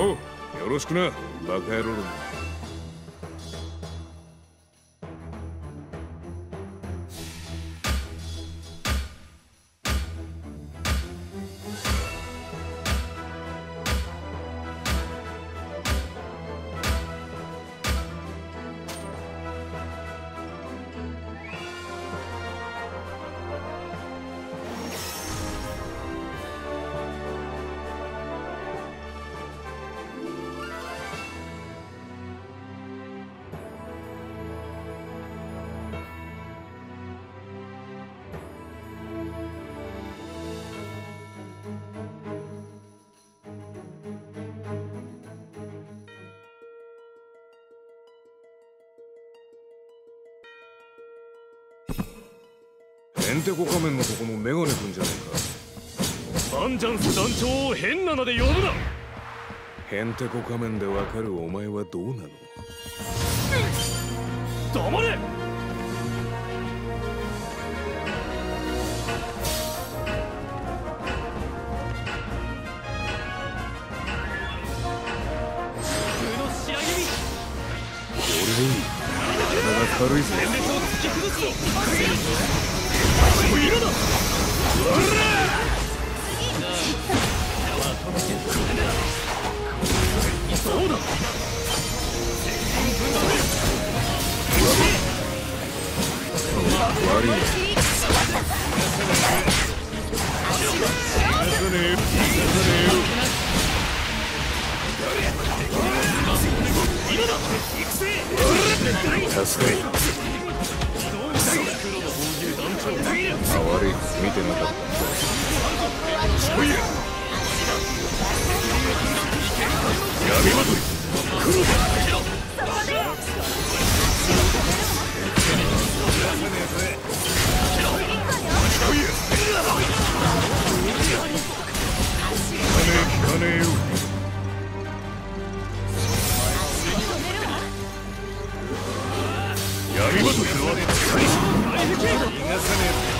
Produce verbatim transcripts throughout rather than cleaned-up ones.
おう、よろしくな、バカ野郎ども。ヘンテコ仮面のとこのメガネくんじゃねえか。 バンジャンス団長を変な名で呼ぶな。 ヘンテコ仮面でわかるお前はどうなの？ 黙れ。 俺いい体が軽いぜ。 全滅を突き崩すぞ。今だ。そうだ。 悪いな。逃がさねえよ。逃がさねえよ。 今だ。行くぜ。 助かる。あ、悪い、見てなかった。そういや。闇まとい。黒だ。そういや。聞かねえよ。闇まとい。逃がさねえ。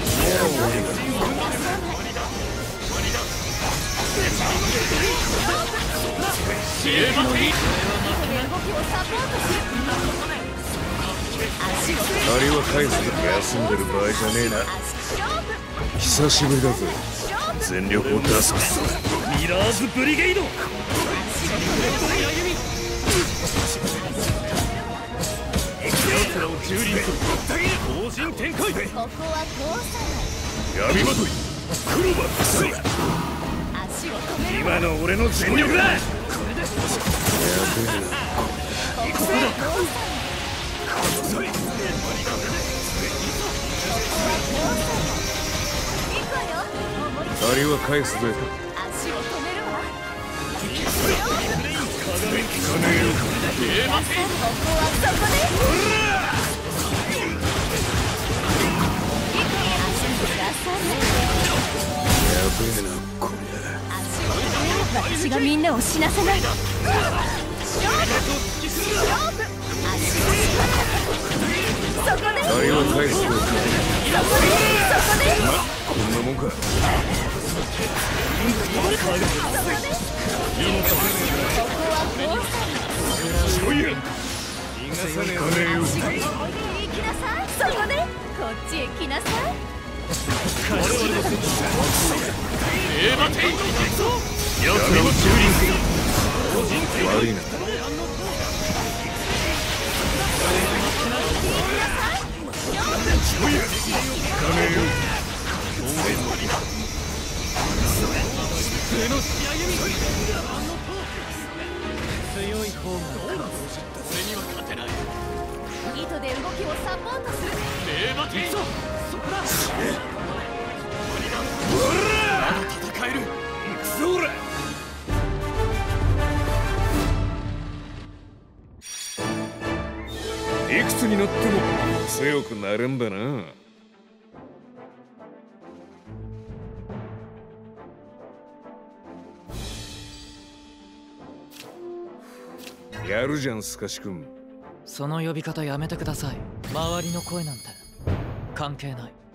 あれは返す時休んでる場合じゃねえな。久しぶりだぜ。全力を出す。 ミラーズブリゲイド。奴らを蹂躙する後陣展開。 ここは闇まとい。黒羽。 足を止める。 今の俺の全力だ。 やべえな。 ここはあれは返すぜ。 足を止めるわ。 聞かねえよ。 ここはそこです。 やべえな、これ。 私がみんなを死なせない。勝負。そこで。 あれは返すぜ。 そこで。そこで。 ま、こんなもんか。そういや。逃がさねえよ。 行きなさい。そこで。こっちへ来なさい。 我々の戦士名馬天国行くぞ。奴らを蹂躙する悪いな。そういや。聞かねえよ。 上の仕上げに強い方が俺には勝てない。 糸で動きをサポートする。 名馬天国そこだ。まだ戦える。行くぞ。俺いくつになっても強くなるんだな。やるじゃん、スカシ君。 その呼び方やめてください。周りの声なんて関係ない。